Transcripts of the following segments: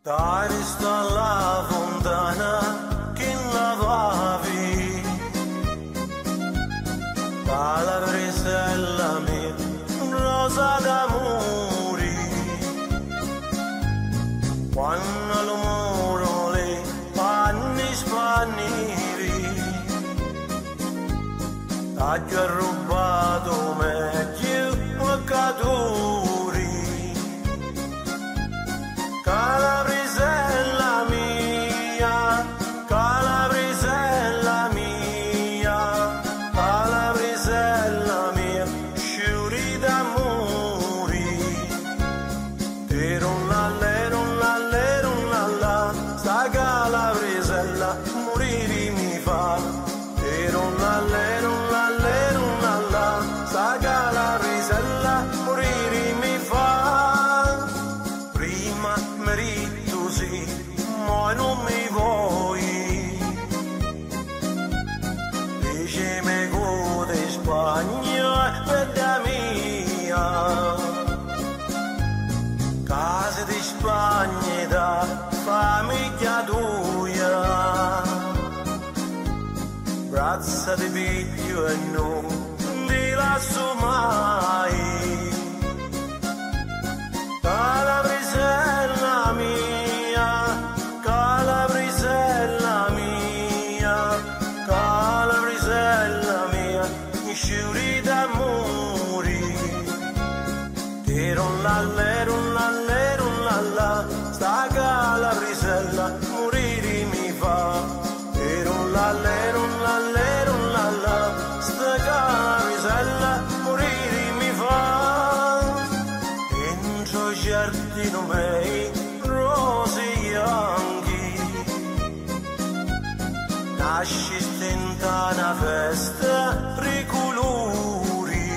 Dai visto alla fontana che lavavi, dalla brisella mia rosa d'amori, quando l'amore le panni spanivi, t'hai rubato meglio peccatori. Calabrisella mia, Calabrisella mia, Calabrisella mia, sciuri d'amori. Tirun la, sta Calabrisella morire mi fa. Tirun la, sta Calabrisella morire mi fa. Prima merito sì, ma non mi vuoi. Dicemi di Spagna, bella mia. Casa di Spagna da famiglia tua. Braccia di figlio e non ti lascio mai. Calabrisella mia, Calabrisella mia, Calabrisella mia, sciuri d'amori. Tirun la, sta Calabrisella morire mi fa. Tirun la, sta Calabrisella morire mi fa. Entro giardino miei rose bianchi, nasci stenta una festa ricolori,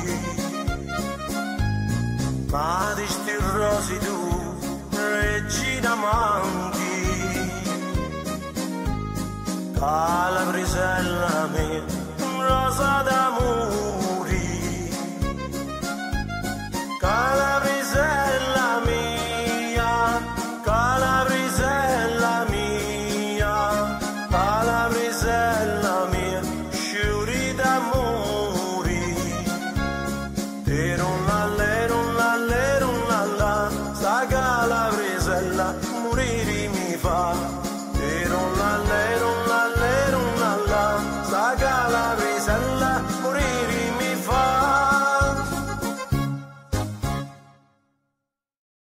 ma di sti rosi tu regina manchi. Calabrisella